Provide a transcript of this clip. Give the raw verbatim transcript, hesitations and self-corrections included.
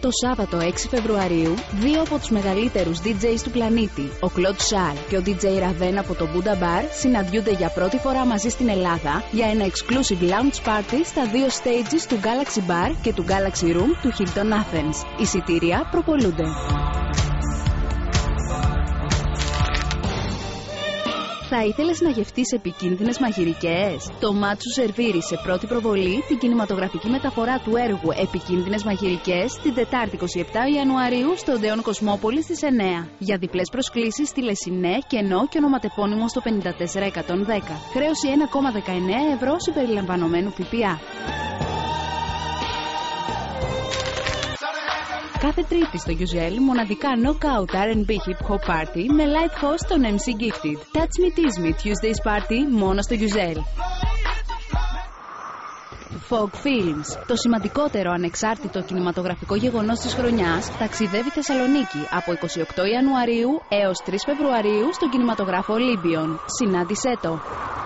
Το Σάββατο έξι Φεβρουαρίου, δύο από τους μεγαλύτερους ντι τζέις του πλανήτη, ο Claude Shar και ο ντι τζέι Raven από το Buddha Bar, συναντιούνται για πρώτη φορά μαζί στην Ελλάδα για ένα exclusive lounge party στα δύο stages του Galaxy Bar και του Galaxy Room του Hilton Athens. Εισιτήρια προπωλούνται. Θα ήθελες να γευτείς επικίνδυνες μαγειρικές? Το Μάτσου σερβίρει σε πρώτη προβολή την κινηματογραφική μεταφορά του έργου Επικίνδυνες μαγειρικές την Τετάρτη είκοσι επτά Ιανουαρίου στο Οντεόν Κοσμόπολη στις εννιά. Για διπλές προσκλήσεις στείλε ΣΥΝΕ, κενό και ονοματεπώνυμο στο πενήντα τέσσερα εκατόν δέκα. Χρέωση ένα κόμμα δεκαεννέα ευρώ συμπεριλαμβανομένου ΦΠΑ. Κάθε Τρίτη στο Γιουζέλ, μοναδικά Knockout αρ εντ μπι Hip Hop Party με live host τον εμ σι Gifted. Touch Me Tease Me Tuesdays Party μόνο στο Γιουζέλ. Fog Films, το σημαντικότερο ανεξάρτητο κινηματογραφικό γεγονός της χρονιάς, ταξιδεύει Θεσσαλονίκη από είκοσι οκτώ Ιανουαρίου έως τρεις Φεβρουαρίου στον κινηματογράφο Olympion. Συνάντησέ το!